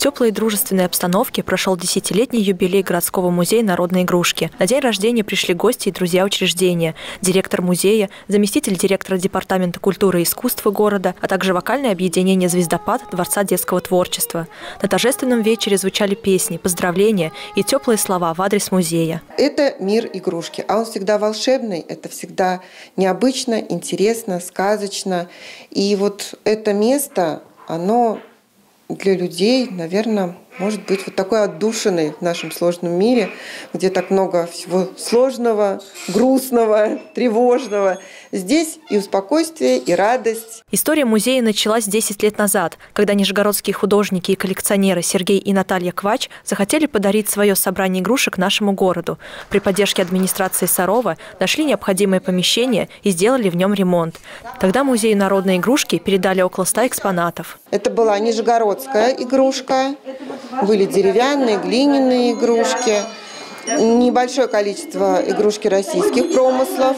теплой и дружественной обстановке прошел 10-летний юбилей городского музея народной игрушки. На день рождения пришли гости и друзья учреждения, директор музея, заместитель директора департамента культуры и искусства города, а также вокальное объединение «Звездопад» Дворца детского творчества. На торжественном вечере звучали песни, поздравления и теплые слова в адрес музея. Это мир игрушки, а он всегда волшебный, это всегда необычно, интересно, сказочно. И вот это место, оно для людей, наверное, может быть вот такой отдушиной в нашем сложном мире, где так много всего сложного, грустного, тревожного. Здесь и спокойствие, и радость. История музея началась 10 лет назад, когда нижегородские художники и коллекционеры Сергей и Наталья Квач захотели подарить свое собрание игрушек нашему городу. При поддержке администрации Сарова нашли необходимое помещение и сделали в нем ремонт. Тогда музею народной игрушки передали около 100 экспонатов. Это была нижегородская игрушка. Были деревянные, глиняные игрушки, небольшое количество игрушки российских промыслов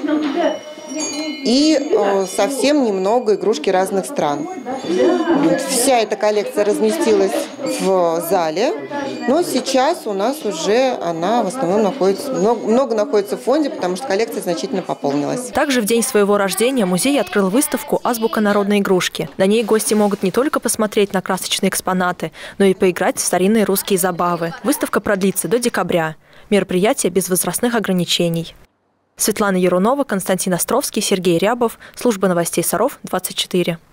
и совсем немного игрушки разных стран. Вся эта коллекция разместилась в зале, но сейчас у нас уже она в основном находится, много находится в фонде, потому что коллекция значительно пополнилась. Также в день своего рождения музей открыл выставку «Азбука народной игрушки». На ней гости могут не только посмотреть на красочные экспонаты, но и поиграть в старинные русские забавы. Выставка продлится до декабря. Мероприятие без возрастных ограничений. Светлана Ярунова, Константин Островский, Сергей Рябов. Служба новостей Саров, 24.